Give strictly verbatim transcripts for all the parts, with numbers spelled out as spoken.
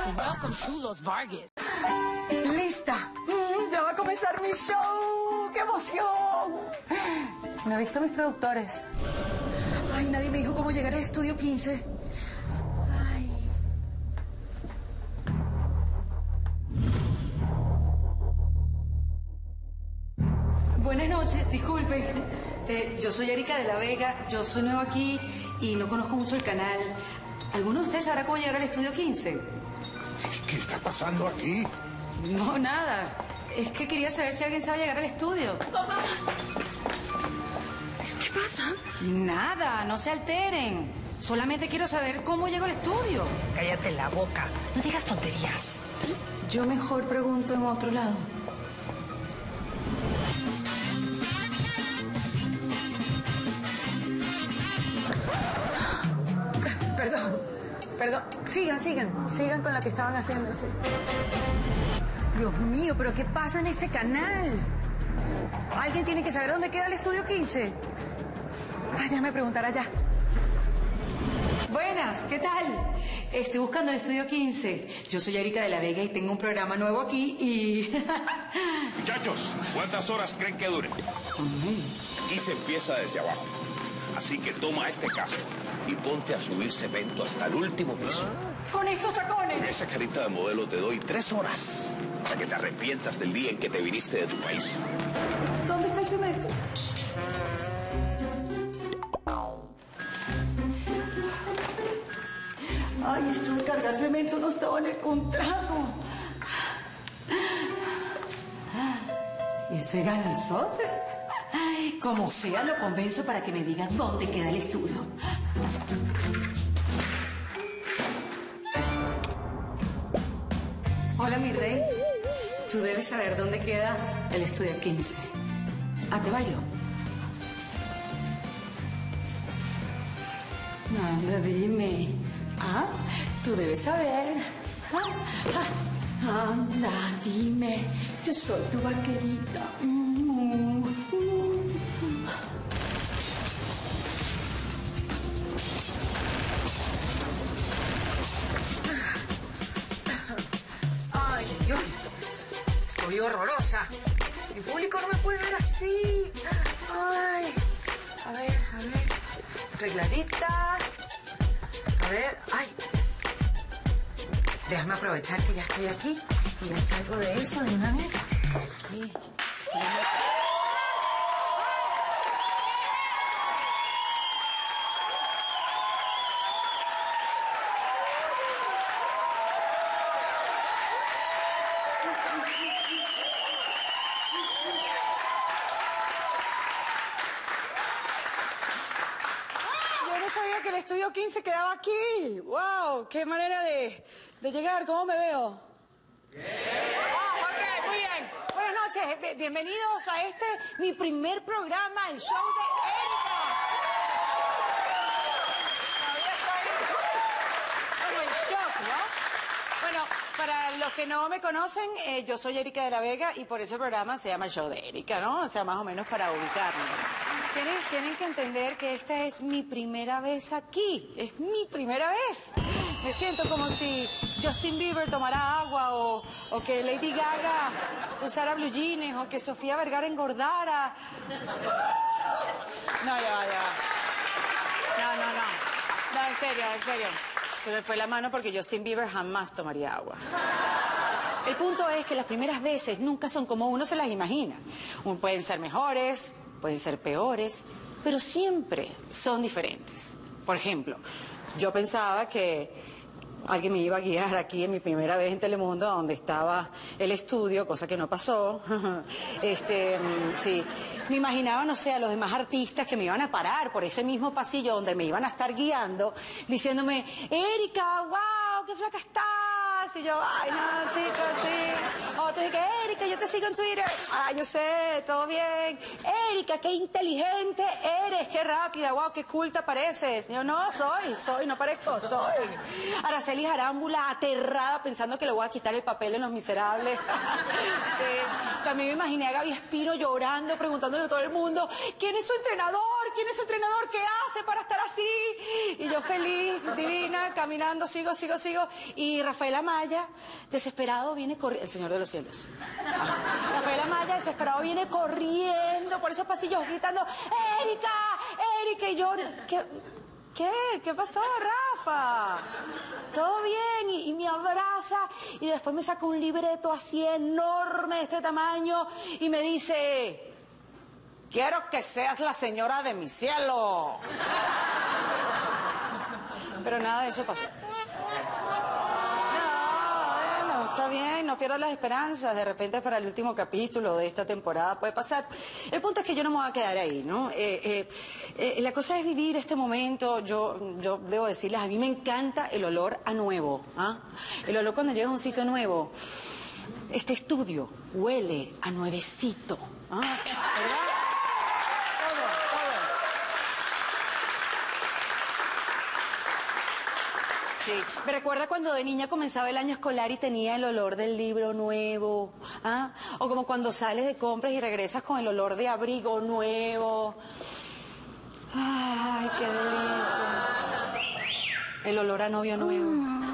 Welcome to Los Vargas. ¡Lista! Mm, ¡Ya va a comenzar mi show! ¡Qué emoción! No he visto a mis productores. Ay, nadie me dijo cómo llegar al estudio quince. Ay. Buenas noches, disculpe. Eh, yo soy Erika de la Vega, yo soy nueva aquí y no conozco mucho el canal. ¿Alguno de ustedes sabrá cómo llegar al estudio quince? ¿Qué está pasando aquí? No, nada. Es que quería saber si alguien sabe llegar al estudio. ¡Papá! ¿Qué pasa? Nada, no se alteren. Solamente quiero saber cómo llego al estudio. Cállate la boca. No digas tonterías. Yo mejor pregunto en otro lado. Perdón, perdón. Sigan, sigan. Sigan con la que estaban haciendo. Sí. Dios mío, ¿pero qué pasa en este canal? Alguien tiene que saber dónde queda el estudio quince. Ay, déjame preguntar allá. Buenas, ¿qué tal? Estoy buscando el estudio quince. Yo soy Erika de la Vega y tengo un programa nuevo aquí y... Muchachos, ¿cuántas horas creen que dure? Aquí se empieza desde abajo. Así que toma este casco y ponte a subir cemento hasta el último piso. Con estos tacones. Con esa carita de modelo te doy tres horas para que te arrepientas del día en que te viniste de tu país. ¿Dónde está el cemento? Ay, esto de cargar cemento no estaba en el contrato. ¿Y ese galanzote? Como sea, lo convenzo para que me diga dónde queda el estudio. Hola, mi rey. Tú debes saber dónde queda el estudio quince. Ah, ¿te bailo? Anda, dime. Ah, tú debes saber. Ah, ah, anda, dime. Yo soy tu vaquerita. Mm, mm. Ay, Dios. Estoy horrorosa. Mi público no me puede ver así. Ay. A ver, a ver. Arregladita. A ver, ay. Déjame aprovechar que ya estoy aquí y ya salgo de eso de una vez. Sí. Yo no sabía que el estudio quince quedaba aquí. ¡Wow! ¡Qué manera de, de llegar! ¿Cómo me veo? ¡Bien! Ah, ok, muy bien. Buenas noches. Bienvenidos a este, mi primer programa, el show de Erika. Todavía estoy como en shock, ¿no? Bueno, para los que no me conocen, eh, yo soy Erika de la Vega y por eso el programa se llama el show de Erika, ¿no? O sea, más o menos para ubicarme. Tienen, tienen que entender que esta es mi primera vez aquí. Es mi primera vez. Me siento como si Justin Bieber tomara agua o, o que Lady Gaga usara blue jeans o que Sofía Vergara engordara. No, ya va, ya va. No, no, no. No, en serio, en serio. Se me fue la mano porque Justin Bieber jamás tomaría agua. El punto es que las primeras veces nunca son como uno se las imagina. Pueden ser mejores, pueden ser peores, pero siempre son diferentes. Por ejemplo, yo pensaba que alguien me iba a guiar aquí en mi primera vez en Telemundo, donde estaba el estudio, cosa que no pasó. Este, sí, me imaginaba, no sé, a los demás artistas que me iban a parar por ese mismo pasillo donde me iban a estar guiando, diciéndome, Erika, wow, qué flaca estás. Y yo, ay, no, chicos, sí. Otro dije, Erika, yo te sigo en Twitter. Ay, yo sé, todo bien. Erika, qué inteligente eres, qué rápida, wow, qué culta pareces. Y yo, no, soy, soy, no parezco, soy. Araceli Arámbula, aterrada, pensando que le voy a quitar el papel en Los Miserables. Sí. También me imaginé a Gaby Espino llorando, preguntándole a todo el mundo, ¿quién es su entrenador? ¿Quién es su entrenador? ¿Qué hace para estar así? Y yo feliz, divina, caminando, sigo, sigo, sigo. Y Rafael Amaya, desesperado, viene corriendo. El Señor de los Cielos. Ah. Rafael Amaya, desesperado, viene corriendo por esos pasillos gritando, ¡Erika! ¡Erika! Y yo, ¿qué, qué? ¿Qué pasó, Rafa? ¿Todo bien? Y, y me abraza y después me saca un libreto así enorme de este tamaño y me dice... Quiero que seas la señora de mi cielo. Pero nada de eso pasó. No, bueno, está bien, no pierdo las esperanzas. De repente para el último capítulo de esta temporada puede pasar. El punto es que yo no me voy a quedar ahí, ¿no? Eh, eh, eh, la cosa es vivir este momento. Yo, yo debo decirles, a mí me encanta el olor a nuevo. ¿Ah? El olor cuando llegas a un sitio nuevo. Este estudio huele a nuevecito. ¿Ah? ¿Verdad? Sí. Me recuerda cuando de niña comenzaba el año escolar y tenía el olor del libro nuevo, ¿ah? O como cuando sales de compras y regresas con el olor de abrigo nuevo. Ay, qué delicia. El olor a novio nuevo. Mm.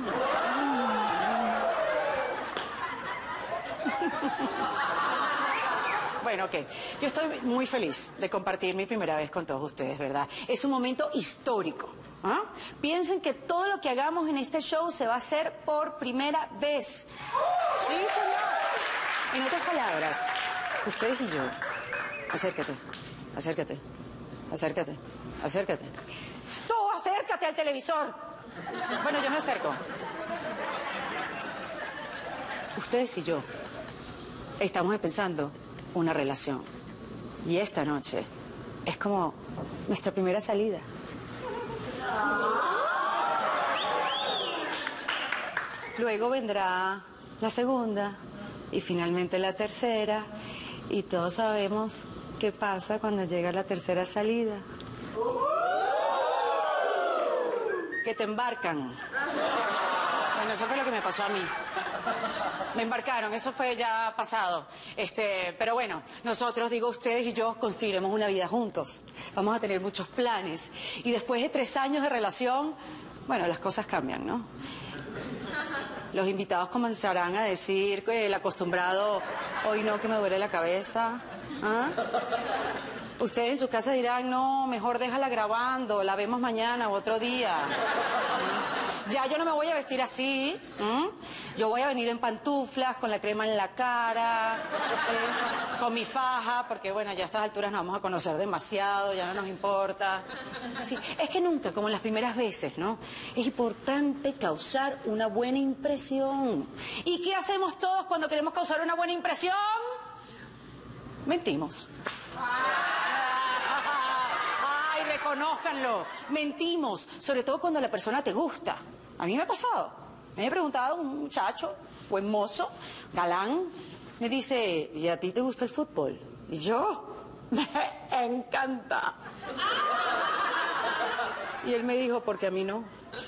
Bueno, ok. Yo estoy muy feliz de compartir mi primera vez con todos ustedes, ¿verdad? Es un momento histórico. ¿Ah? Piensen que todo lo que hagamos en este show se va a hacer por primera vez. Sí, señor. En otras palabras, ustedes y yo, acércate, acércate, acércate, acércate. Tú, acércate al televisor. Bueno, yo me acerco. Ustedes y yo estamos empezando una relación. Y esta noche es como nuestra primera salida. Luego vendrá la segunda y finalmente la tercera y todos sabemos qué pasa cuando llega la tercera salida. Que te embarcan. Bueno, eso fue lo que me pasó a mí. Me embarcaron, eso fue ya pasado. Este, pero bueno, nosotros, digo, ustedes y yo construiremos una vida juntos. Vamos a tener muchos planes. Y después de tres años de relación, bueno, las cosas cambian, ¿no? Los invitados comenzarán a decir que el acostumbrado, hoy no, que me duele la cabeza. ¿Ah? Ustedes en su casa dirán, no, mejor déjala grabando, la vemos mañana o otro día. Ya yo no me voy a vestir así. ¿Mm? Yo voy a venir en pantuflas, con la crema en la cara, ¿sí? Con mi faja, porque bueno, ya a estas alturas nos vamos a conocer demasiado, ya no nos importa. Sí, es que nunca, como en las primeras veces, ¿no? Es importante causar una buena impresión. ¿Y qué hacemos todos cuando queremos causar una buena impresión? Mentimos. Ay, reconózcanlo. Mentimos, sobre todo cuando la persona te gusta. A mí me ha pasado. Me he preguntado un muchacho, buen mozo, galán, me dice, ¿y a ti te gusta el fútbol? Y yo, me encanta. Y él me dijo, porque a mí no.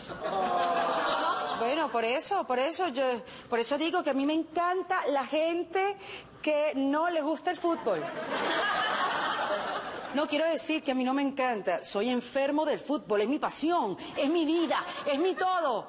Bueno, por eso, por eso yo, por eso digo que a mí me encanta la gente que no le gusta el fútbol. No quiero decir que a mí no me encanta, soy enfermo del fútbol, es mi pasión, es mi vida, es mi todo.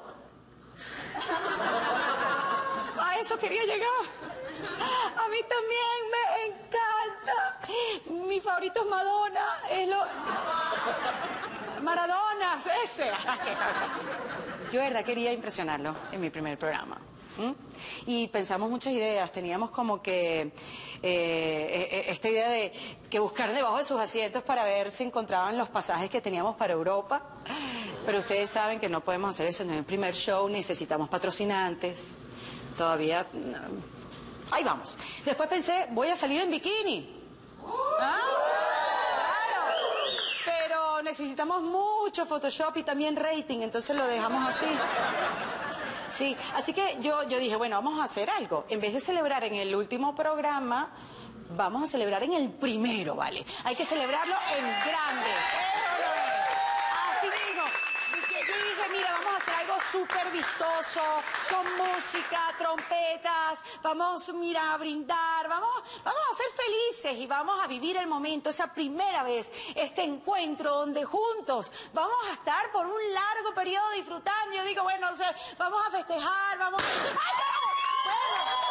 A eso quería llegar. A mí también me encanta. Mi favorito es Madonna, es lo... Maradona, ese. Yo de verdad quería impresionarlo en mi primer programa. ¿Mm? Y pensamos muchas ideas, teníamos como que eh, esta idea de que buscar debajo de sus asientos para ver si encontraban los pasajes que teníamos para Europa, pero ustedes saben que no podemos hacer eso en el primer show, necesitamos patrocinantes, todavía, no. Ahí vamos. Después pensé, voy a salir en bikini. ¿Ah? Claro. Pero necesitamos mucho Photoshop y también rating, entonces lo dejamos así. Sí, así que yo, yo dije, bueno, vamos a hacer algo. En vez de celebrar en el último programa, vamos a celebrar en el primero, ¿vale? Hay que celebrarlo en grande. Así mismo. Yo dije, mira, vamos a hacer algo súper vistoso, con música, trompetas, vamos, mira, a brindar, vamos, vamos a ser felices y vamos a vivir el momento, esa primera vez, este encuentro donde juntos vamos a estar por un largo periodo disfrutando. Yo digo, bueno, o sea, vamos a festejar, vamos... ¡Ay, vamos! Bueno.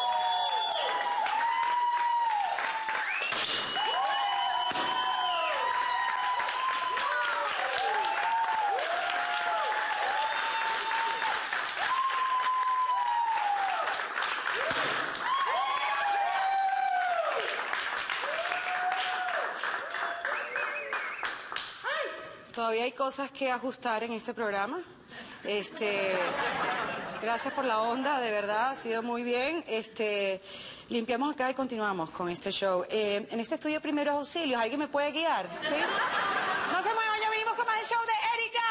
Todavía hay cosas que ajustar en este programa. Este, gracias por la onda, de verdad, ha sido muy bien. Este, limpiamos acá y continuamos con este show. Eh, en este estudio de primeros auxilios, ¿alguien me puede guiar? ¿Sí? No se muevan, ya venimos con más el show de Erika.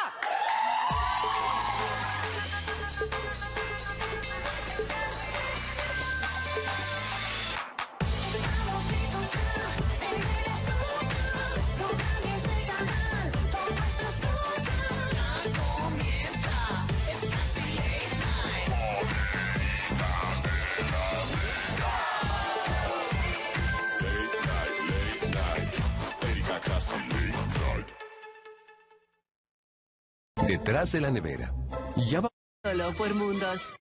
Detrás de la nevera. Ya va. Solo por mundos.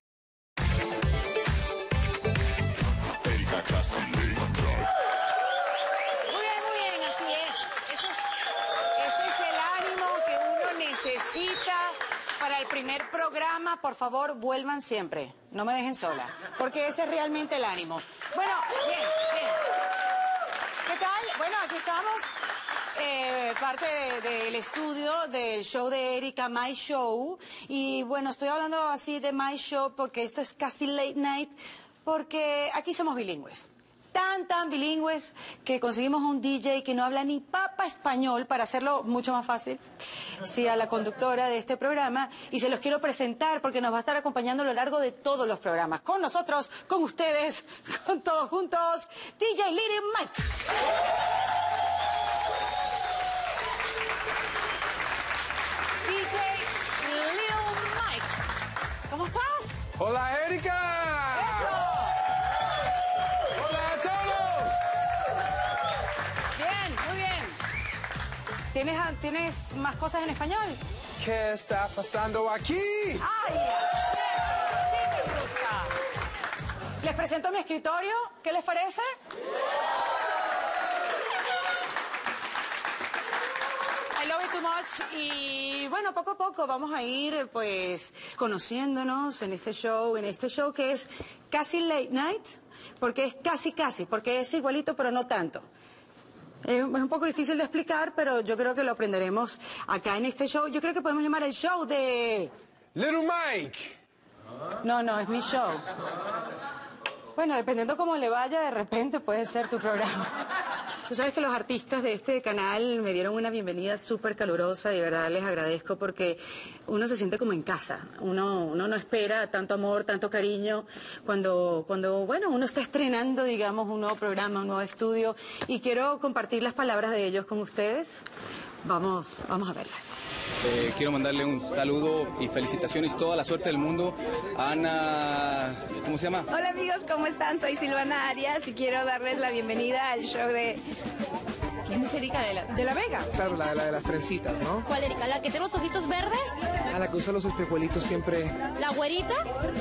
Erika Classic Late Night. Muy bien, muy bien, así es. Ese es, ese es el ánimo que uno necesita para el primer programa. Por favor, vuelvan siempre. No me dejen sola, porque ese es realmente el ánimo. Bueno, bien, bien. ¿Qué tal? Bueno, aquí estamos. Eh, parte del de, de estudio del show de Erika, My Show. Y bueno, estoy hablando así de My Show porque esto es casi late night, porque aquí somos bilingües. Tan, tan bilingües que conseguimos un D J que no habla ni papa español para hacerlo mucho más fácil. Sí, a la conductora de este programa. Y se los quiero presentar porque nos va a estar acompañando a lo largo de todos los programas. Con nosotros, con ustedes, con todos juntos, D J Little Mike. ¿Cómo estás? ¡Hola, Erika! ¡Eso! ¡Hola a todos! Bien, muy bien. ¿Tienes, ¿Tienes más cosas en español? ¿Qué está pasando aquí? ¡Ay! ¡Sí, me gusta! Les presento mi escritorio. ¿Qué les parece? I love it too much. Y bueno, poco a poco vamos a ir pues conociéndonos en este show, en este show que es casi late night, porque es casi casi, porque es igualito pero no tanto. Es un poco difícil de explicar, pero yo creo que lo aprenderemos acá en este show. Yo creo que podemos llamar el show de... Little Mike. No, no, es mi show. Bueno, dependiendo cómo le vaya, de repente puede ser tu programa. Tú sabes que los artistas de este canal me dieron una bienvenida súper calurosa y de verdad les agradezco porque uno se siente como en casa. Uno, uno no espera tanto amor, tanto cariño cuando, cuando, bueno, uno está estrenando, digamos, un nuevo programa, un nuevo estudio y quiero compartir las palabras de ellos con ustedes. Vamos, vamos a verlas. Eh, quiero mandarle un saludo y felicitaciones, toda la suerte del mundo a Ana, ¿cómo se llama? Hola amigos, ¿cómo están? Soy Silvana Arias y quiero darles la bienvenida al show de... ¿Quién es Erika de la, de la Vega? Claro, la, la de las trencitas, ¿no? ¿Cuál, Erika? ¿La que tiene los ojitos verdes? A la que usa los espejuelitos siempre. ¿La güerita?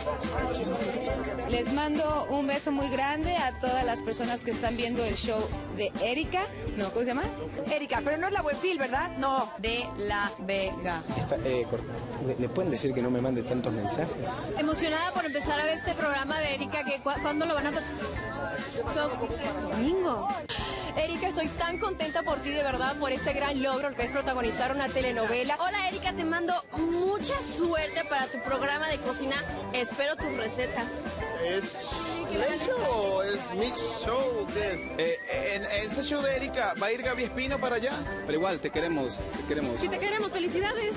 Les mando un beso muy grande a todas las personas que están viendo el show de Erika. No, ¿cómo se llama? Erika, pero no es la Buenfil, ¿verdad? No. De la Vega. Está, eh, ¿le, ¿Le pueden decir que no me mande tantos mensajes? Emocionada por empezar a ver este programa de Erika, que cu ¿cuándo lo van a pasar? Domingo. Erika, estoy tan contenta por ti, de verdad, por este gran logro que es protagonizar una telenovela. Hola, Erika, te mando mucha suerte para tu programa de cocina. Espero tus recetas. ¿Es el show o es mi show? ¿Qué es? Eh, en, en ese show de Erika, ¿va a ir Gaby Espino para allá? Pero igual, te queremos, te queremos. Sí, te queremos, felicidades.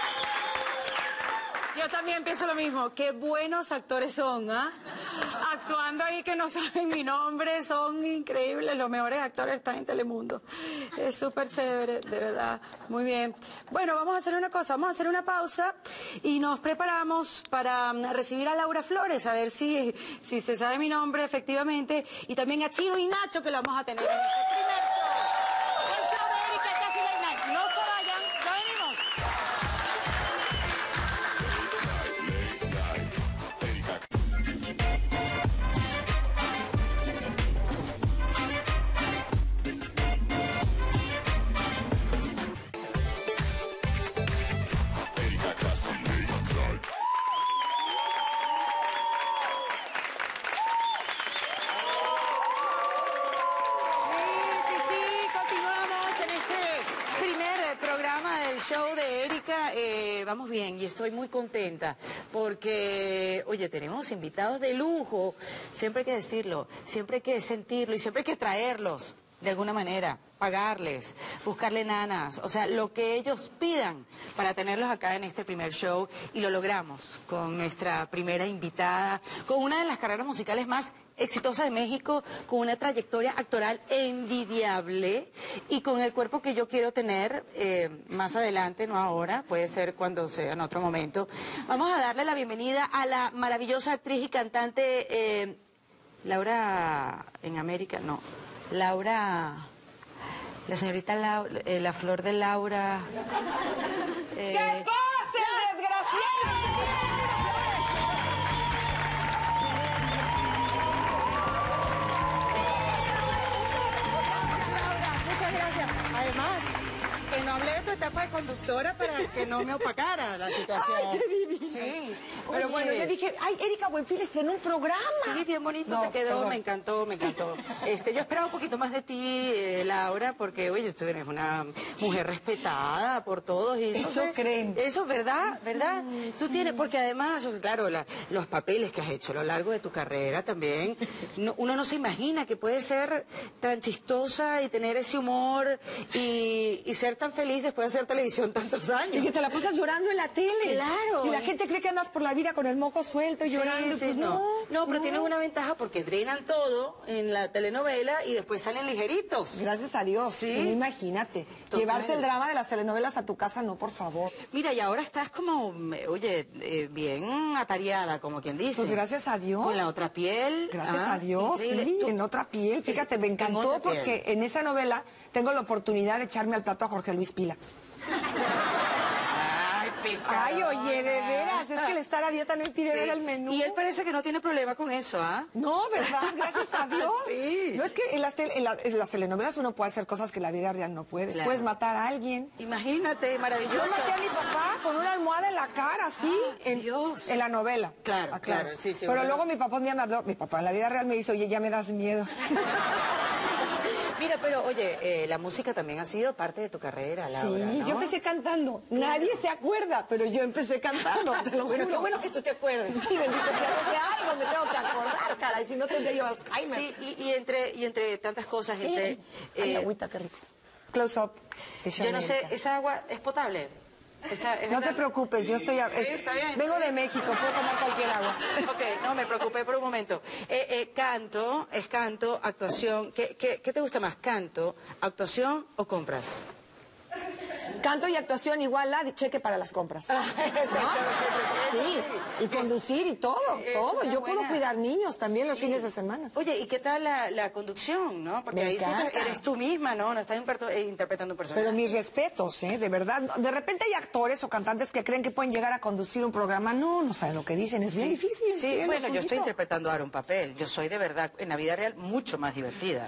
Yo también pienso lo mismo. Qué buenos actores son, ¿ah? actuando ahí que no saben mi nombre, son increíbles, los mejores actores están en Telemundo. Es súper chévere, de verdad, muy bien. Bueno, vamos a hacer una cosa, vamos a hacer una pausa y nos preparamos para recibir a Laura Flores, a ver si, si se sabe mi nombre efectivamente, y también a Chino y Nacho, que lo vamos a tener en este primer show. El show de Erika Casi Late Night. No se vayan, ya venimos. Show de Erika, eh, vamos bien y estoy muy contenta porque, oye, tenemos invitados de lujo, siempre hay que decirlo, siempre hay que sentirlo y siempre hay que traerlos de alguna manera, pagarles, buscarle nanas, o sea, lo que ellos pidan para tenerlos acá en este primer show y lo logramos con nuestra primera invitada, con una de las carreras musicales más exitosa de México, con una trayectoria actoral envidiable y con el cuerpo que yo quiero tener eh, más adelante, no ahora, puede ser cuando sea en otro momento. Vamos a darle la bienvenida a la maravillosa actriz y cantante eh, Laura en América, no, Laura, la señorita Laura, eh, la flor de Laura. Eh, ¡Que pase, desgraciada! Además, que no hablé de tu etapa de conductora para que no me opacara la situación. ¡Ay, qué divina! Sí. Pero Oye, bueno, yo dije, ay, Erika Buenfil estrenó un programa. Sí, bien bonito No, te quedó, perdón. me encantó, me encantó. Este, yo esperaba un poquito más de ti, eh, Laura, porque, oye, tú eres una mujer respetada por todos. Y, Eso no sé, creen. Eso, ¿verdad? ¿Verdad? Tú tienes, porque además, claro, la- los papeles que has hecho a lo largo de tu carrera también, no- uno no se imagina que puede ser tan chistosa y tener ese humor y, y ser tan feliz después de hacer televisión tantos años. Y que te la pasas llorando en la tele. Claro. Y la gente cree que andas por la vida con el moco suelto y llorando. Sí, Pues sí, no, no. No, pero no. tienen una ventaja porque drenan todo en la telenovela y después salen ligeritos. Gracias a Dios. Sí. Sí, imagínate. Total. Llevarte el drama de las telenovelas a tu casa, no, por favor. Mira, y ahora estás como, me- oye, eh, bien atareada, como quien dice. Pues gracias a Dios. Con la otra piel. Gracias Ah, a Dios, increíble. sí, Tú- en otra piel. Fíjate, me en encantó otra piel. porque en esa novela tengo la oportunidad de echarme al plato a Jorge Luis Pila. Ay, pecadora. Ay, oye, de veras, es que el estar a dieta no impide Sí. ver el menú. Y él parece que no tiene problema con eso, ¿ah? No, ¿verdad? Gracias a Dios. Sí. No es que en las, tel- en la- en las telenovelas uno puede hacer cosas que en la vida real no puedes. Claro. Puedes matar a alguien. Imagínate, maravilloso. Yo maté a mi papá con una almohada en la cara, así, en, Dios. en la novela. Claro, Ah, claro, sí, sí, Pero bueno. luego mi papá un día me habló, mi papá en la vida real me dice, oye, ya me das miedo. Mira, pero oye, eh, la música también ha sido parte de tu carrera, Laura, Sí, ¿no? yo empecé cantando. Nadie se acuerda, pero yo empecé cantando, te lo Bueno, juro. qué bueno que tú te acuerdes. Sí, bendito sea Dios, de algo me tengo que acordar, caray, si no tendría yo Alzheimer. Sí, y, y entre y entre tantas cosas, entre... Ay, eh, agüita, qué rico. Close up. de yo no sé, Chanel. ¿esa agua es potable? Está- es No te verdad. preocupes, yo estoy... a- Sí, está bien, Vengo sí. de México, puedo tomar cualquier agua. Ok, no, me preocupé por un momento. Eh, eh, canto, es canto, actuación. ¿Qué, qué, qué te gusta más, canto, actuación o compras? Canto y actuación igual a cheque para las compras. Sí, y conducir y todo, Eso todo. está Yo puedo buena. cuidar niños también los Sí. fines de semana. Oye, ¿y qué tal la, la conducción, no? Porque Me ahí sí te- encanta. eres tú misma, ¿no? No estás imperto- eh, interpretando un personaje. Pero mis respetos, ¿eh? De verdad. De repente hay actores o cantantes que creen que pueden llegar a conducir un programa. No, no saben lo que dicen. Es bien Sí, difícil. Sí, tiene lo bueno, yo estoy suyito. interpretando ahora un papel. Yo soy de verdad, en la vida real, mucho más divertida.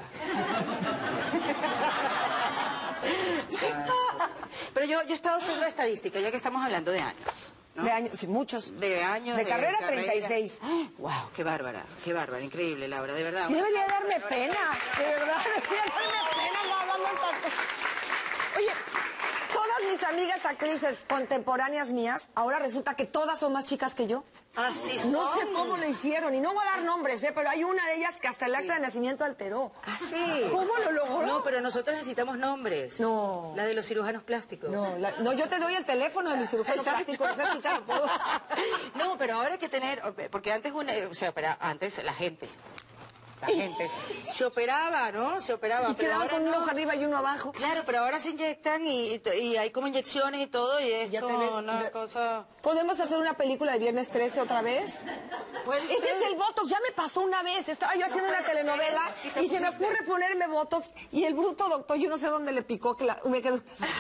Pero yo, yo he estado haciendo estadística, ya que estamos hablando de años. ¿no? De años, sí, muchos. De años. De carrera, treinta y seis. ¡Wow! ¡Qué bárbara! ¡Qué bárbara! Increíble, Laura, de verdad. Y debería darme pena, de verdad, debería darme pena no hablando tanto. Oye, todas mis amigas actrices contemporáneas mías, ahora resulta que todas son más chicas que yo. Así No son. sé cómo lo hicieron, y no voy a dar nombres, ¿eh? Pero hay una de ellas que hasta el acta de nacimiento alteró. ¿Ah, sí? ¿Cómo lo logró? No, No, pero nosotros necesitamos nombres. No. La de los cirujanos plásticos. No, la- no, yo te doy el teléfono de mi cirujano Exacto. plástico. Esa cita lo puedo. No, pero ahora hay que tener, porque antes una, o sea, opera- antes la gente, la gente se operaba, ¿no? Se operaba. Y pero quedaban ahora con uno no. arriba y uno abajo. Claro, pero ahora se inyectan y, y, y hay como inyecciones y todo y es Ya te como ves- una ya- cosa. ¿Podemos hacer una película de Viernes trece otra vez? Puede Ese ser. es el Botox, ya me pasó una vez. Estaba yo haciendo No una puede telenovela ser. ¿Y te y se me pusiste? ocurre ponerme Botox y el bruto doctor, yo no sé dónde le picó, que la- me quedó... Pero si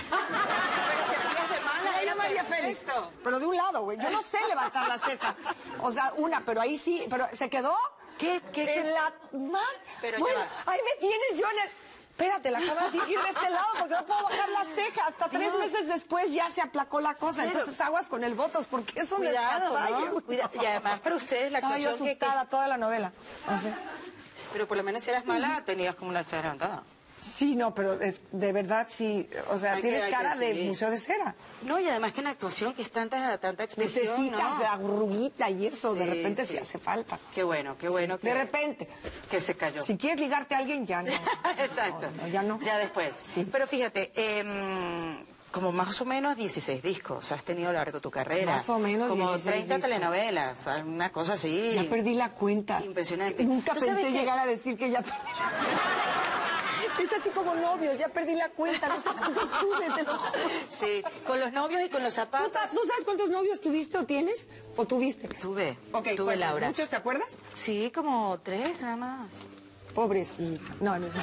hacías de mala, Era era María perfecto. Félix. Pero de un lado, güey. Yo no sé levantar la ceja. O sea, una, pero ahí sí. Pero se quedó. ¿Qué? ¿Qué? En qué? la mar. Pero bueno, ya va. ahí me tienes yo en el. Espérate, la cámara tiene que ir de este lado porque no puedo bajar la ceja. Hasta tres Dios. meses después ya se aplacó la cosa. Pero- Entonces aguas con el Botox porque es un Cuidado, despapalle, ¿no? güey. Cuida- y además para ustedes la Estaba yo actuación que- que- asustada toda la novela. O sea, Pero por lo menos si eras mala, tenías como una ceja levantada. sí, no, pero es, de verdad sí. O sea, Hay que- tienes hay que cara de seguir. museo de cera. No, y además que en la actuación, que es tanta, tanta expresión, Necesitas ¿no? arruguita y eso, de Sí, repente sí. sí hace falta. Qué bueno, qué bueno. De que, repente. que se cayó. Si quieres ligarte a alguien, ya no. Exacto. No, no, ya no. Ya después. Sí. Pero fíjate, em, como más o menos dieciséis discos has tenido a lo largo de tu carrera. Más o menos Como dieciséis treinta discos. telenovelas, una cosa así. Ya perdí la cuenta. Impresionante. Nunca ¿Tú sabes pensé qué? llegar a decir que ya perdí la cuenta. Es así como novios, ya perdí la cuenta. No sé cuántos tuve, te lo juro. Sí, con los novios y con los ¿Tú, zapatos. ta- ¿tú sabes cuántos novios tuviste o tienes? ¿O tuviste? Tuve, Ok, tuve ¿cuántos? Laura. ¿Muchos te acuerdas? Sí, como tres nada más. Pobrecita. No, no. ¡Qué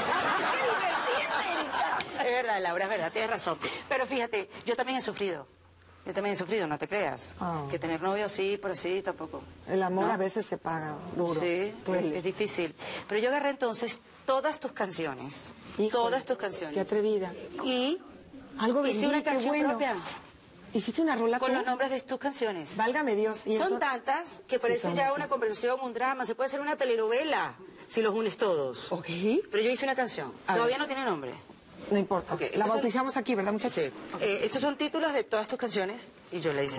divertida, Erika! Es verdad, Laura, es verdad, tienes razón. Pero fíjate, yo también he sufrido. Yo también he sufrido, no te creas. Ah. Que tener novio sí, pero sí, tampoco. El amor ¿No? a veces se paga duro. Sí, Duele. es difícil. Pero yo agarré entonces todas tus canciones. Híjole, todas tus canciones. Qué atrevida. Y Algo hice vendí, una qué canción bueno. propia. ¿Hiciste una rola Con tú? los nombres de tus canciones. Válgame Dios. ¿Y Son entonces- tantas que Sí, parece son ya muchas. una conversación, un drama. Se puede hacer una telenovela si los unes todos. Ok. Pero yo hice una canción. A Todavía ver. no tiene nombre. No importa. Ok, La estos son- bautizamos aquí, ¿verdad, muchachos? Sí. Eh, estos son títulos de todas tus canciones y yo le hice.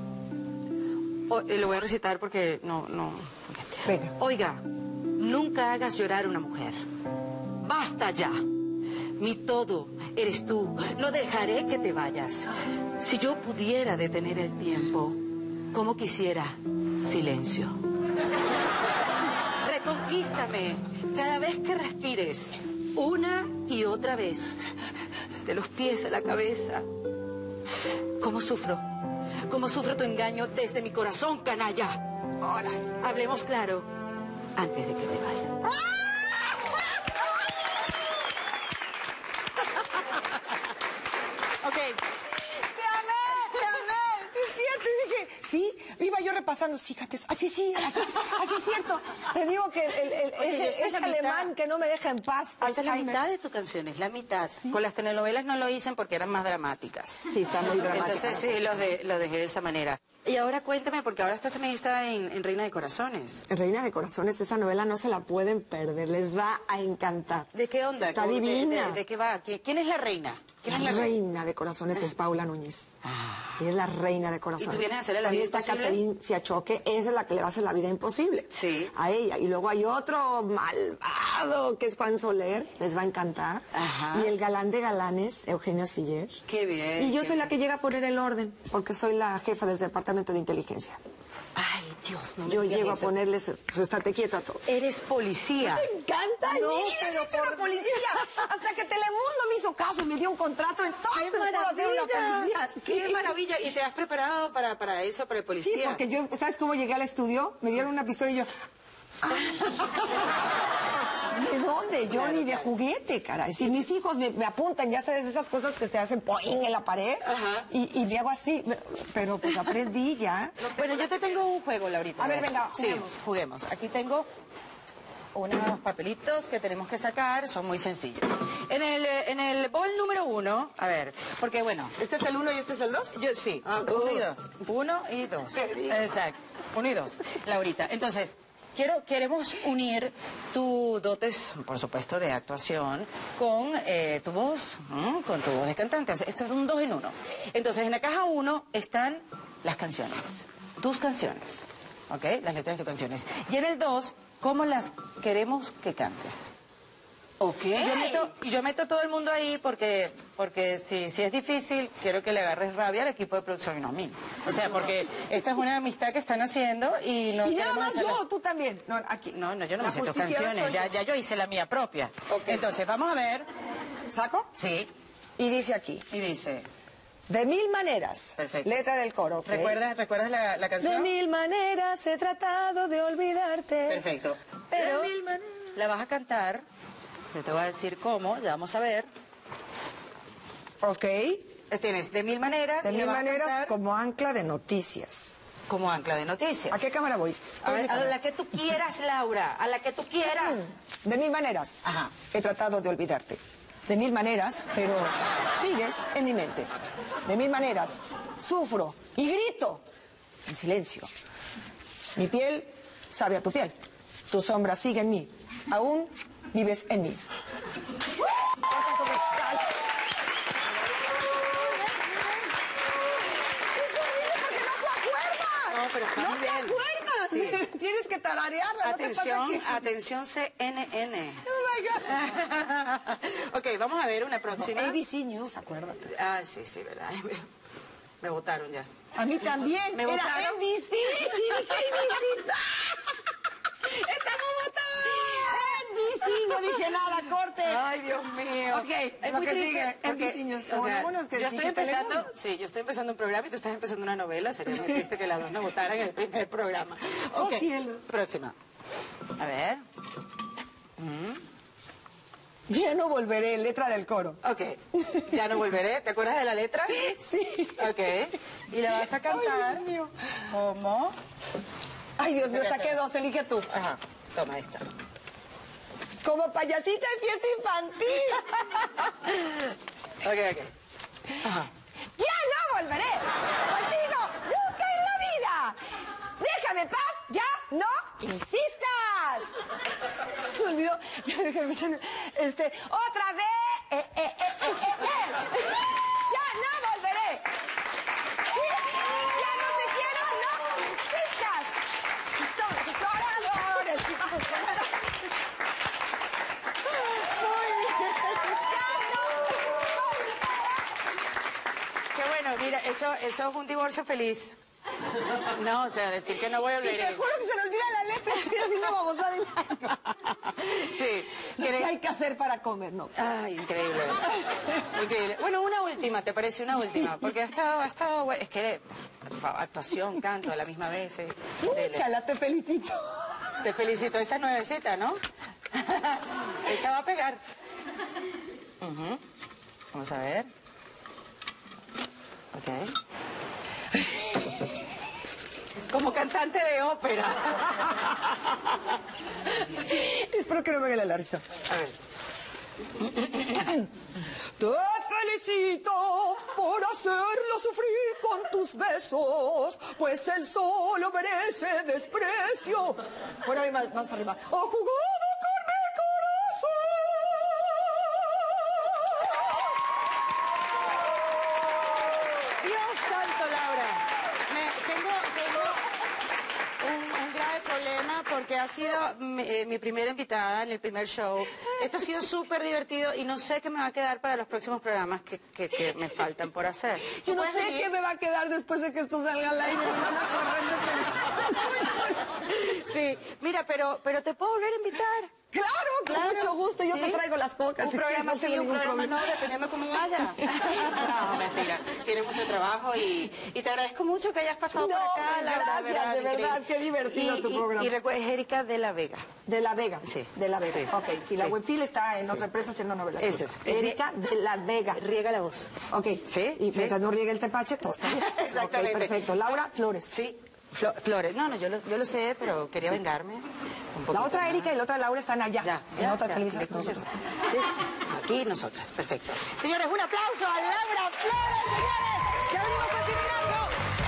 O- eh, lo voy a recitar porque no, no. ok. Venga. Oiga, nunca hagas llorar a una mujer. Basta ya. Mi todo eres tú. No dejaré que te vayas. Si yo pudiera detener el tiempo, como quisiera, silencio. Reconquístame cada vez que respires, una y otra vez, de los pies a la cabeza. ¿Cómo sufro? ¿Cómo sufro tu engaño desde mi corazón, canalla? Ahora, hablemos claro antes de que te vayas. Ok. ¡Te amé! ¡Te amé! Sí, es cierto. Y dije, sí, iba yo repasando, fíjate, así sí, así, así es cierto. Te digo que el, el- Oye, y ese, esta es ese la mitad. alemán que no me deja en paz. Esta es la Alzheimer. mitad de tu canción, es la mitad. Con las telenovelas no lo hice porque eran más dramáticas. Sí, está muy dramática. Entonces sí, lo, de, lo dejé de esa manera. Y ahora cuéntame, porque ahora esto también está en, en Reina de Corazones. Reina de Corazones, esa novela no se la pueden perder, les va a encantar. ¿De qué onda? Está ¿De- de- divina. De, de qué va? ¿Qui- ¿Quién es la reina? ¿Quién La es la reina? reina de Corazones es Paula Núñez. Ella es la reina de Corazones. ¿Y tú vienes a hacerle la También vida está imposible? Catherine Siachoque, esa es la que le va a hacer la vida imposible. Sí. A ella. Y luego hay otro malvado que es Juan Soler, les va a encantar. Ajá. Y el galán de galanes, Eugenio Siller. Qué bien. Y yo qué soy la bien. que llega a poner el orden, porque soy la jefa del departamento de inteligencia. Ay, Dios, no me Yo digas llego a eso. ponerles, pues estate quieta todo. Eres policía. Me encanta, No, mi vida pero he hecho una por- policía. Hasta que Telemundo me hizo caso y me dio un contrato, entonces ¡Qué puedo hacer una policía. maravilla! ¡Qué Sí. maravilla! ¿Y te has preparado para, para eso, para el policía? Sí, porque yo, ¿sabes cómo llegué al estudio? Me dieron una pistola y yo... ¿De dónde? Yo ni de juguete, caray. Si mis hijos me, me apuntan, ya sabes, esas cosas que se hacen poing en la pared, Ajá. y, y me hago así, pero pues aprendí ya. Bueno, yo te tengo un juego, Laurita. A ver, venga, Sí, juguemos. juguemos. Aquí tengo unos papelitos que tenemos que sacar, son muy sencillos. En el, eh, en el bol número uno, a ver, porque bueno... ¿Este es el uno y este es el dos? Yo sí, Ah, uno y uh. dos. Uno y dos. Qué bien. Exacto, uno y dos. Laurita, entonces... Quiero, queremos unir tu dotes, por supuesto, de actuación con eh, tu voz, ¿m? Con tu voz de cantante. Esto es un dos en uno. Entonces, en la caja uno están las canciones, tus canciones, ¿ok? Las letras de tus canciones. Y en el dos, ¿cómo las queremos que cantes? Ok. Y yo meto, y yo meto a todo el mundo ahí porque, porque si, si es difícil, quiero que le agarres rabia al equipo de producción y no a mí. O sea, porque esta es una amistad que están haciendo y no Y nada queremos más hacerla- yo, tú también. No, aquí. No, no, yo no La me sé tus justiciera canciones, soy ya, yo. ya yo hice la mía propia. Entonces, vamos a ver. ¿Saco? Sí. Y dice aquí. Y dice... De mil maneras. Perfecto. Letra del coro. ¿ok? ¿Recuerdas, ¿recuerdas la, la canción? De mil maneras he tratado de olvidarte. Perfecto. Pero De mil maneras. La vas a cantar. Yo te voy a decir cómo, ya vamos a ver. Ok. Tienes de mil maneras. De y mil la vas a maneras cantar como ancla de noticias. como ancla de noticias. ¿A qué cámara voy? A ver, a la que tú quieras, Laura. A la que tú quieras. De mil maneras. Ajá. He tratado de olvidarte. De mil maneras, pero sigues en mi mente. De mil maneras, sufro y grito en silencio. Mi piel sabe a tu piel. Tu sombra sigue en mí. Aún vives en mí. No, pero está ¡No muy te bien. acuerdas! Sí. Tienes que tararearla. ¿no te pasa Atención, que- atención C N N. Oh my God. Ok, vamos a ver una próxima. A B C News, acuérdate. Ah, sí, sí, verdad. Me, me votaron ya. A mí también. ¿Me Era votaron? N B C. Y dije, N B C. ¡Estamos votados! N B C. No dije nada, corte. Ay, Dios mío. Ok, es lo muy que triste, sigue, porque, N B C News. o sea, Bueno, es que yo estoy dije empezando, Telemundo. sí, yo estoy empezando un programa y tú estás empezando una novela. Sería muy triste que las dos nos votaran en el primer programa. Oh, Ok, cielos. próxima. A ver. Mm. Ya no volveré, letra del coro. Ok, ya no volveré. ¿Te acuerdas de la letra? Sí. Ok, y la vas a cantar. Ay, Dios mío. ¿Cómo? Ay, Dios mío, saqué dos, elige tú. Ajá, toma esta. Como payasita en fiesta infantil. Ok, ok. Ajá. ¡Ya no volveré! ¡Contigo nunca en la vida! ¡Déjame en paz! ¡Ya no insistas! Se me olvidó. Ya dejé de pensar. Este, otra vez. Eh, eh, eh, eh, eh, eh. ¡Ya no volveré! ¡Ya no te quiero! ¡No insistas! Somos exploradores. exploradores. Muy bien. ¡Ya no volveré! Qué bueno, mira, eso, eso es un divorcio feliz. No, o sea, decir que no voy a Y te volver. juro que se me olvida la letra. Estoy haciendo babosada de año. Sí. ¿Qué hay que hacer para comer? No. Ay, increíble. Increíble. Bueno, una última, ¿te parece? Una última. Porque ha estado, ha estado, bueno, es que actuación, canto a la misma vez. eh. Dele. Chala, te felicito. Te felicito. Esa es nuevecita, ¿no? Esa va a pegar. Ujú. Vamos a ver. Ok. Como cantante de ópera. Espero que no me haga la risa. A ver. Te felicito por hacerlo sufrir con tus besos, pues él solo merece desprecio. Bueno, ahí más, más arriba. Ha jugado con mi corazón. Dios santo, Laura. Me, tengo tengo un, un grave problema porque ha sido mi, eh, mi primera invitada en el primer show. Esto ha sido súper divertido y no sé qué me va a quedar para los próximos programas que, que, que me faltan por hacer. Yo no ¿Puedes sé seguir? qué me va a quedar después de que esto salga al aire. Me van a correr de Sí, mira, pero, pero te puedo volver a invitar. Claro, con Claro. mucho gusto. Yo ¿Sí? te traigo las cocas. Un si programa quieres, no sí, tengo un ningún programa problema. no, dependiendo cómo vaya. No, mentira. Tienes mucho trabajo y, y te agradezco mucho que hayas pasado por No, acá, Laura. gracias, de verdad, increíble. qué divertido Y- tu y- programa. Y recuerda, es Erika de la Vega. De la Vega. Sí. De la Vega. Sí. Ok, si la Sí. Webfil está en otra empresa haciendo novelas. Eso es. Erika de la Vega. Riega la voz. Ok. Sí, Y sí. mientras no riegue el tepache, todo está bien. Exactamente. Ok, perfecto. Laura Flores. Sí. Flo- Flores. No, no, yo lo, yo lo sé, pero quería vengarme. Un La poquito otra más. Erika y la otra Laura están allá. Ya, en ya, otra ya, televisión. directo, Nosotros. Sí, aquí nosotras, perfecto. Señores, un aplauso a Laura Flores, señores, que venimos con Chimirazo.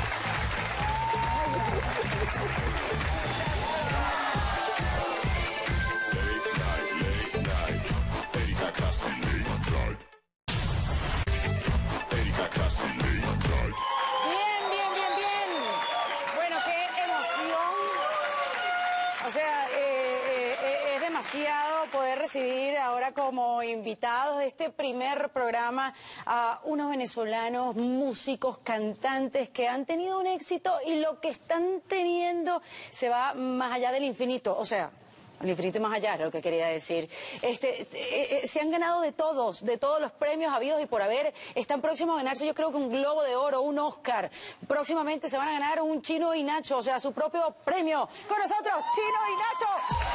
Erika Clase Late Night. Erika Clase Late Night. Bien, bien, bien, bien. Bueno, qué emoción. O sea, eh, eh, eh, es demasiado poder recibir ahora ahora como invitados de este primer programa a unos venezolanos músicos, cantantes que han tenido un éxito y lo que están teniendo se va más allá del infinito, o sea... El infinito y más allá, es lo que quería decir. Este, eh, eh, se han ganado de todos, de todos los premios habidos y por haber. Están próximos a ganarse, yo creo que un Globo de Oro, un Oscar. Próximamente se van a ganar un Chino y Nacho, o sea, su propio premio. Con nosotros, Chino y Nacho.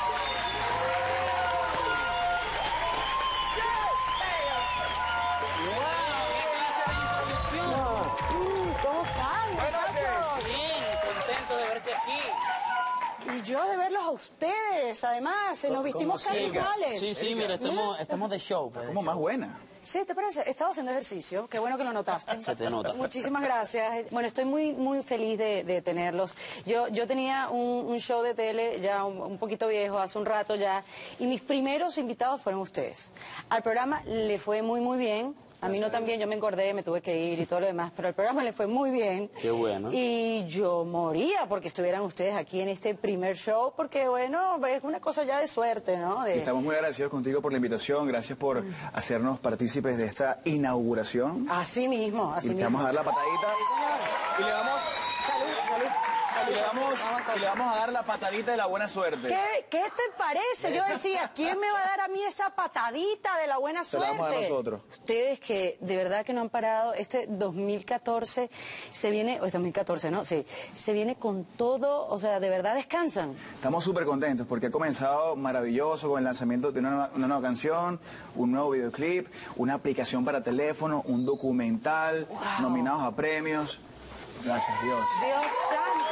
¿Cómo están, muchachos? Bien, contento de verte aquí. Y yo de verlos a ustedes, además, nos vistimos casi iguales. Sí, sí, mira, estamos, estamos de show. Pues, como más buena. Sí, ¿te parece? He estado haciendo ejercicio, qué bueno que lo notaste. Se te nota. Muchísimas gracias. Bueno, estoy muy muy feliz de, de tenerlos. Yo yo tenía un, un show de tele ya un, un poquito viejo, hace un rato ya, y mis primeros invitados fueron ustedes. Al programa le fue muy muy bien. A mí no tan bien, yo me engordé, me tuve que ir y todo lo demás, pero el programa le fue muy bien. Qué bueno. Y yo moría porque estuvieran ustedes aquí en este primer show, porque bueno, es una cosa ya de suerte, ¿no? De... Estamos muy agradecidos contigo por la invitación, gracias por hacernos partícipes de esta inauguración. Así mismo, así y mismo. le vamos a dar la patadita. Sí, señor. Y le vamos... Salud, salud. Y le, vamos, y le vamos a dar la patadita de la buena suerte. ¿Qué, qué te parece? Yo decía, ¿quién me va a dar a mí esa patadita de la buena Se suerte? la vamos a dar nosotros. Ustedes que de verdad que no han parado, este dos mil catorce se viene, o es dos mil catorce, ¿no? Sí, se viene con todo, o sea, de verdad descansan. Estamos súper contentos porque ha comenzado maravilloso con el lanzamiento de una nueva, una nueva canción, un nuevo videoclip, una aplicación para teléfono, un documental, wow. Nominados a premios. Gracias, Dios. Dios santo.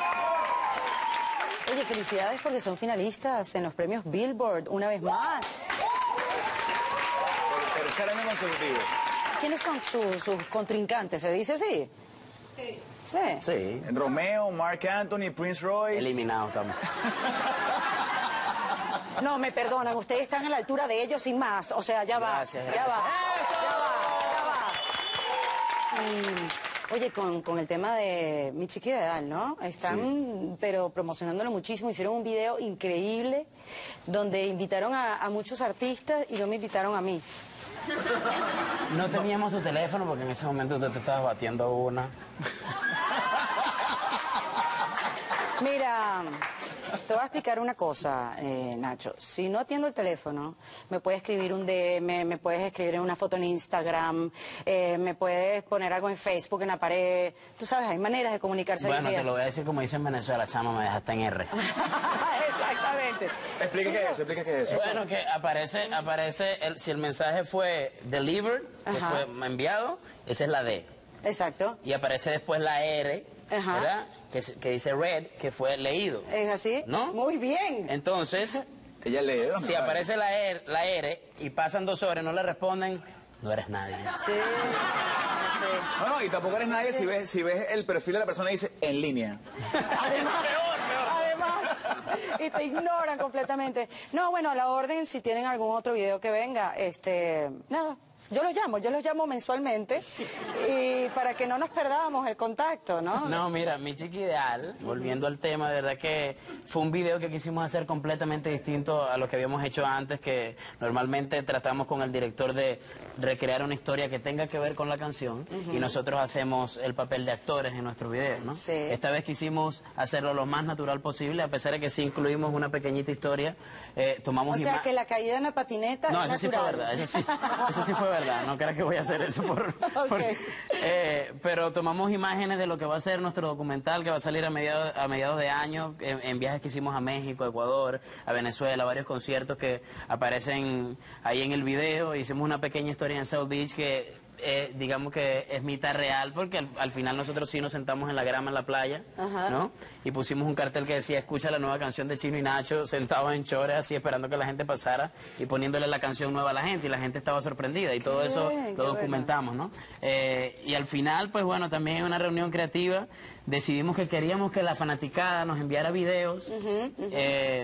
Oye, felicidades porque son finalistas en los premios Billboard, una vez más. Por tercer año consecutivo. ¿Quiénes son sus, sus contrincantes? ¿Se dice así? Sí. Sí. Sí. Romeo, Marc Anthony, Prince Royce. Eliminados también. No, me perdonan, ustedes están a la altura de ellos sin más. O sea, ya va, gracias, ya gracias. va, ya va, ya va. Y... Oye, con, con el tema de Mi Chiqui Ideal, ¿no? Están, sí. pero promocionándolo muchísimo. Hicieron un video increíble donde invitaron a, a muchos artistas y no me invitaron a mí. No teníamos tu teléfono porque en ese momento tú te estabas batiendo una. Mira, te voy a explicar una cosa, eh, Nacho. Si no atiendo el teléfono, me puedes escribir un D M, me puedes escribir una foto en Instagram, eh, me puedes poner algo en Facebook, en la pared. Tú sabes, hay maneras de comunicarse hoy en Bueno, día. te lo voy a decir como dice en Venezuela, chama, me dejaste en R. Exactamente. Explica Sí, qué es no. eso, explica qué es eso. Bueno, que aparece, aparece el, si el mensaje fue delivered, que Ajá. fue enviado, esa es la D. Exacto. Y aparece después la R, Ajá. ¿verdad? Que, que dice read, que fue leído. ¿Es así? ¿No? Muy bien. Entonces, ella lee. ¿No? si aparece la R, la R y pasan dos horas y no le responden, no eres nadie. Sí. Sí. No, no, y tampoco eres nadie si ves, si ves el perfil de la persona y dice en línea. Además, además, y te ignoran completamente. No, bueno, a la orden, si tienen algún otro video que venga, este, nada. Yo los llamo, yo los llamo mensualmente y para que no nos perdamos el contacto, ¿no? No, mira, Mi Chiqui Ideal, volviendo al tema, de verdad que fue un video que quisimos hacer completamente distinto a lo que habíamos hecho antes, que normalmente tratamos con el director de recrear una historia que tenga que ver con la canción uh-huh. y nosotros hacemos el papel de actores en nuestros videos, ¿no? Sí. Esta vez quisimos hacerlo lo más natural posible, a pesar de que sí incluimos una pequeñita historia, eh, tomamos... O sea, que la caída en la patineta No, es eso sí fue natural. verdad, eso sí, eso sí fue verdad. No creo que voy a hacer eso por... por Okay. eh, pero tomamos imágenes de lo que va a ser nuestro documental, que va a salir a mediados, a mediados de año, en, en viajes que hicimos a México, a Ecuador, a Venezuela, varios conciertos que aparecen ahí en el video. Hicimos una pequeña historia en South Beach que... Eh, digamos que es mitad real, porque al, al final nosotros sí nos sentamos en la grama en la playa, Ajá. ¿no? Y pusimos un cartel que decía, escucha la nueva canción de Chino y Nacho, sentados en chores, así esperando que la gente pasara y poniéndole la canción nueva a la gente, y la gente estaba sorprendida, y todo Qué eso bien, lo qué documentamos, ¿no? Eh, y al final, pues bueno, también en una reunión creativa, decidimos que queríamos que la fanaticada nos enviara videos, Uh-huh, uh-huh. eh,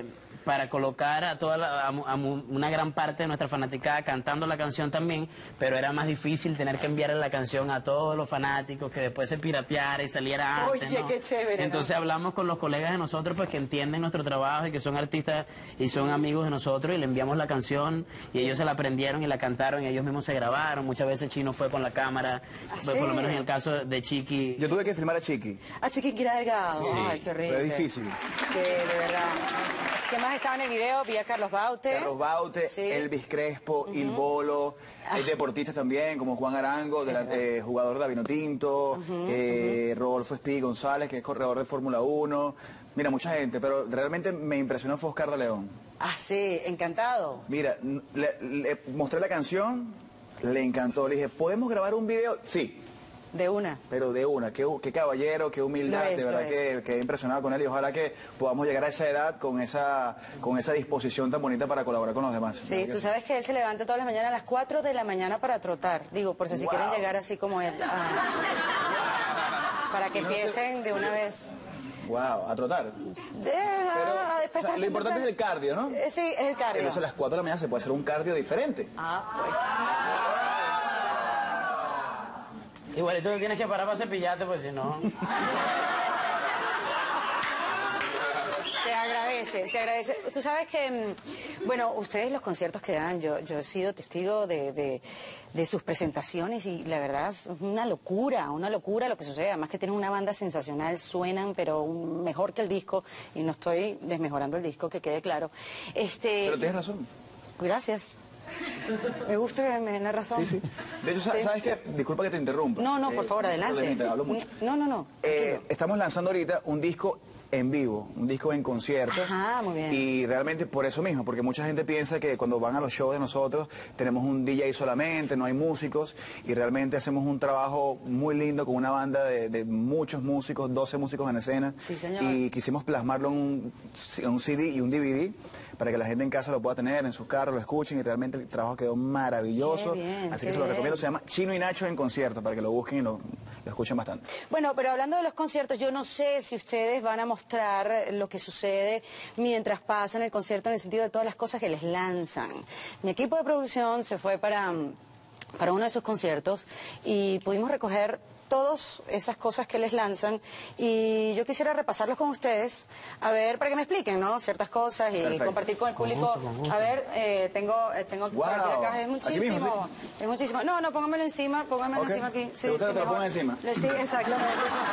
para colocar a toda la, a, a una gran parte de nuestra fanaticada cantando la canción también, pero era más difícil tener que enviarle la canción a todos los fanáticos, que después se pirateara y saliera antes, Oye, ¿no? qué chévere, Entonces ¿no? hablamos con los colegas de nosotros, pues que entienden nuestro trabajo y que son artistas y son amigos de nosotros, y le enviamos la canción y ellos se la aprendieron y la cantaron y ellos mismos se grabaron. Muchas veces Chino fue con la cámara, ¿Ah, pues, sí? por lo menos en el caso de Chiqui. Yo tuve que filmar a Chiqui. A Chiquinquirá Delgado. Sí. Ay, qué horrible. Fue difícil. Sí, de verdad. ¿Qué más estaba en el video? Vi a Carlos Baute. Carlos Baute, Sí. Elvis Crespo, Il Bolo, hay deportistas también como Juan Arango, de la- eh, jugador de la Vinotinto, eh, Rodolfo Espí González, que es corredor de Fórmula uno. Mira, mucha gente, pero realmente me impresionó fue Oscar de León. Ah, sí, encantado. Mira, n- le, le mostré la canción, le encantó. Le dije, ¿podemos grabar un video? Sí, De una. pero de una. Qué, qué caballero, qué humildad. Lo es, de lo verdad es. que quedé impresionado con él y ojalá que podamos llegar a esa edad con esa, con esa disposición tan bonita para colaborar con los demás. Sí, ¿Verdad que tú sabes que él se levanta todas las mañanas a las cuatro de la mañana para trotar. Digo, por si, si Wow. quieren llegar así como él. Ah. Para que empiecen de una vez. Wow, a trotar. De- a O despertarse sea, lo importante es el temprano. cardio, ¿no? Eh, Sí, es el cardio. Entonces a las cuatro de la mañana se puede hacer un cardio diferente. Igualito tú tienes que parar para cepillarte, pues si no... Se agradece, se agradece. Tú sabes que, mm, bueno, ustedes los conciertos que dan, yo, yo he sido testigo de, de, de sus presentaciones y la verdad es una locura, una locura lo que sucede. Además que tienen una banda sensacional, suenan, pero un- mejor que el disco, y no estoy desmejorando el disco, que quede claro. Este, Pero tienes razón. Gracias. Me gusta que me den la razón. Sí, sí. De hecho, sa- Sí. ¿sabes qué? Disculpa que te interrumpa. No, no, por Eh, favor, un adelante. problemita, hablo mucho. No, no, no. Eh, estamos lanzando ahorita un disco en vivo, un disco en concierto. Ajá, muy bien. Y realmente por eso mismo, porque mucha gente piensa que cuando van a los shows de nosotros tenemos un D J solamente, no hay músicos, y realmente hacemos un trabajo muy lindo con una banda de, de muchos músicos, doce músicos en escena. Sí, señor. Y quisimos plasmarlo en un, en un C D y un D V D para que la gente en casa lo pueda tener, en sus carros, lo escuchen, y realmente el trabajo quedó maravilloso. Qué bien, Así qué que se lo bien. recomiendo, se llama Chino y Nacho en concierto, para que lo busquen y lo, lo escuchen bastante. Bueno, pero hablando de los conciertos, yo no sé si ustedes van a mostrar lo que sucede mientras pasan el concierto en el sentido de todas las cosas que les lanzan. Mi equipo de producción se fue para, para uno de esos conciertos y pudimos recoger todas esas cosas que les lanzan y yo quisiera repasarlos con ustedes, a ver, para que me expliquen, ¿no? Ciertas cosas y Perfecto. compartir con el Con público. gusto, con gusto. A ver, eh, tengo, eh, tengo aquí por aquí Wow. la caja, es Aquí muchísimo, mismo, es muchísimo. No, no, póngamelo encima, póngamelo Ok. encima aquí. ¿Te gusta que te lo mejor. ponga encima? Le- Sí, exactamente.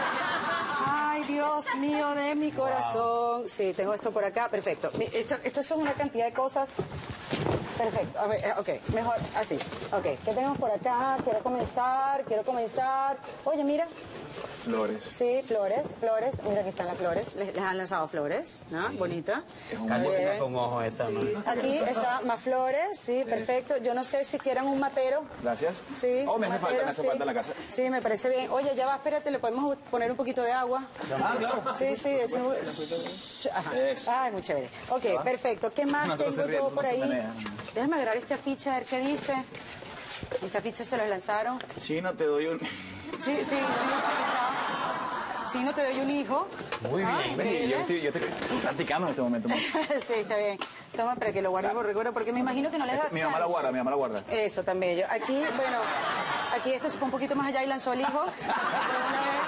Ay, Dios mío de mi corazón. Sí, tengo esto por acá, perfecto. Mi- Esto, esto son una cantidad de cosas. Perfecto, a ver, eh, ok, mejor así. Ok, ¿qué tenemos por acá? Quiero comenzar, quiero comenzar. Oye, mira, Flores. sí, flores, flores. Mira, aquí están las flores. Les, les han lanzado flores, ¿no? Bonita. Casi Muy que bien. saca un ojo esta, ¿no? Aquí está más flores, sí, perfecto. Yo no sé si quieran un matero. Gracias. Sí. Oh, me un hace falta, matero, me hace sí. falta en la casa. Sí, me parece bien. Oye, ya va, espérate, le podemos poner un poquito de agua. Ah, claro. Sí, sí, de hecho. Ajá. Eso. Ay, muy chévere. Ok, perfecto. ¿Qué más No, no tengo se ríe, yo no por se ahí? menea. Déjame agarrar este afiche a ver qué dice. Este afiche se los lanzaron. Chino, te doy un... Sí, sí, sí, aquí está. Chino, te doy un hijo. Muy Ah, bien. Ven, yo, increíble. estoy, yo estoy practicando en este momento. mucho. Sí, está bien. Toma para que lo guarde por recuerdo, porque me imagino que no les da Este, mi mamá la chance. guarda, mi mamá la guarda. Eso también yo. Aquí, bueno, aquí este se fue un poquito más allá y lanzó el hijo. De una vez.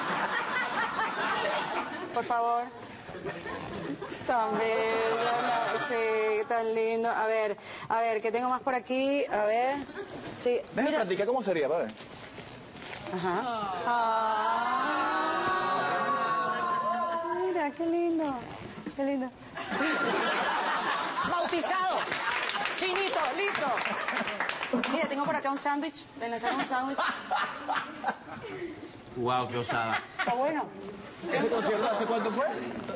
Por favor. Tan bello, no, sí, tan lindo. A ver, a ver, ¿qué tengo más por aquí? A ver. Sí, Déjame mira. practicar cómo sería, para ver. Ajá. Ah, mira, qué lindo. Qué lindo. Bautizado. Chinito, listo. Mira, tengo por acá un sándwich. Le lanzaron un sándwich. Wow, qué osada. Está bueno. ¿Ese concierto hace cuánto fue?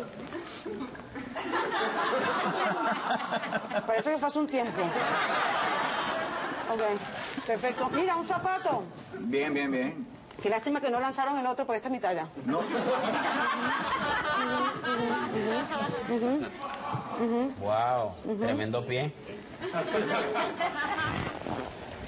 Parece que fue hace un tiempo. Ok, perfecto. Mira, un zapato. Bien, bien, bien. Qué lástima que no lanzaron el otro porque esta es mi talla. No. Wow, tremendo pie.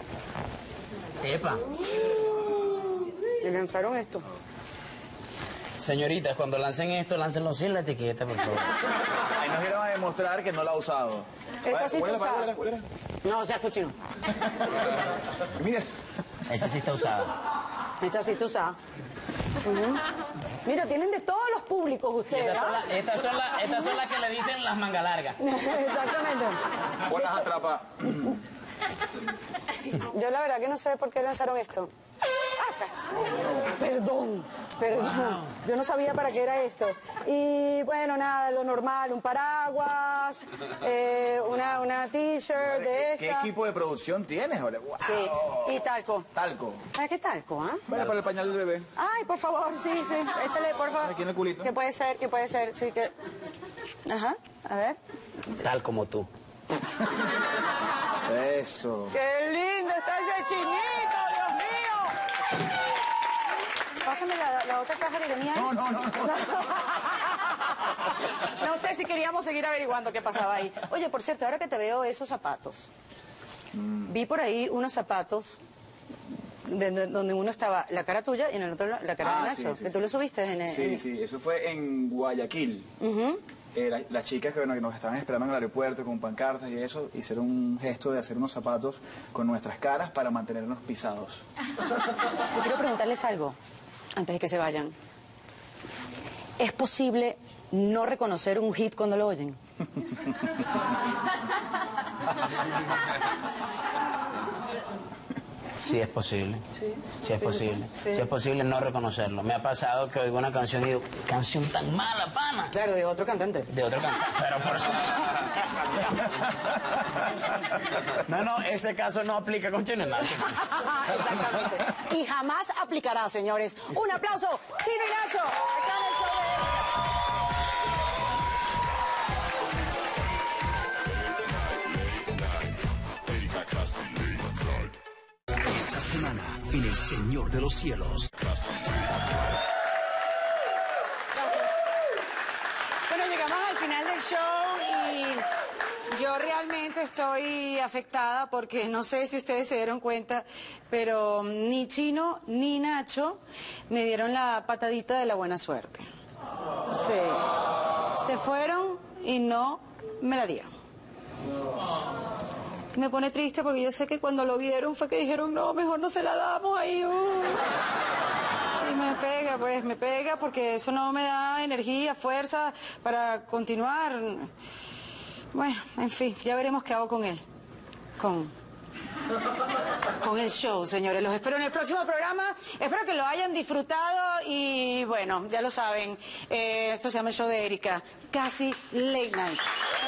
Epa. Le lanzaron esto. Señoritas, cuando lancen esto, láncenlo sin la etiqueta, por favor. Ahí nos dieron a demostrar que no la ha usado. Esta sí está usada. No, sea cochino. Mira. Esa sí está usada. Esta sí está usada. Uh-huh. Mira, tienen de todos los públicos ustedes. Estas son, ¿ah? la, estas, son la, estas son las que le dicen las mangas largas. Exactamente. O las atrapa. Yo la verdad que no sé por qué lanzaron esto. Ah, está. Perdón, perdón. Wow. Yo no sabía para qué era esto. Y bueno, nada, lo normal, un paraguas, eh, una, una t-shirt de esta. ¿Qué equipo de producción tienes, Ole? Wow. Sí, y talco. Talco. ¿Para qué talco, ah? ¿eh? Bueno, para el pañal del bebé. Ay, por favor, sí, sí, échale, por favor. Aquí en el culito. ¿Qué puede ser? ¿Qué puede ser? Sí, que... Ajá, a ver. Tal como tú. Eso. ¡Qué lindo está ese chinito, Dios mío! Pásame la, la otra caja que tenía ahí. No, no, no, no. No sé si queríamos seguir averiguando qué pasaba ahí. Oye, por cierto, ahora que te veo esos zapatos, mm. vi por ahí unos zapatos de, de, donde uno estaba la cara tuya y en el otro la cara ah, de Nacho, sí, sí, que sí. tú lo subiste en el... Sí, en... sí, eso fue en Guayaquil. Uh-huh. Eh, la, las chicas que, bueno, que nos estaban esperando en el aeropuerto con pancartas y eso, hicieron un gesto de hacer unos zapatos con nuestras caras para mantenernos pisados. Yo quiero preguntarles algo, antes de que se vayan. ¿Es posible no reconocer un hit cuando lo oyen? Sí es posible. Sí. Sí es Sí, posible. sí. Sí es posible no reconocerlo. Me ha pasado que oigo una canción y digo, canción tan mala, pana. Claro, de otro cantante. De otro cantante. Pero por supuesto. No, no, ese caso no aplica con Chino y Nacho. Exactamente. Y jamás aplicará, señores. Un aplauso, Chino y Nacho. Acá en el show de... Esta semana, en El Señor de los Cielos. Gracias. Bueno, llegamos al final del show y yo realmente estoy afectada porque no sé si ustedes se dieron cuenta, pero ni Chino ni Nacho me dieron la patadita de la buena suerte. Sí. Se fueron y no me la dieron. Me pone triste porque yo sé que cuando lo vieron fue que dijeron, no, mejor no se la damos ahí. Uh. Y me pega, pues, me pega porque eso no me da energía, fuerza para continuar. Bueno, en fin, ya veremos qué hago con él. Con... con el show, señores. Los espero en el próximo programa. Espero que lo hayan disfrutado y, bueno, ya lo saben, eh, esto se llama el show de Erika. Casi Late Night.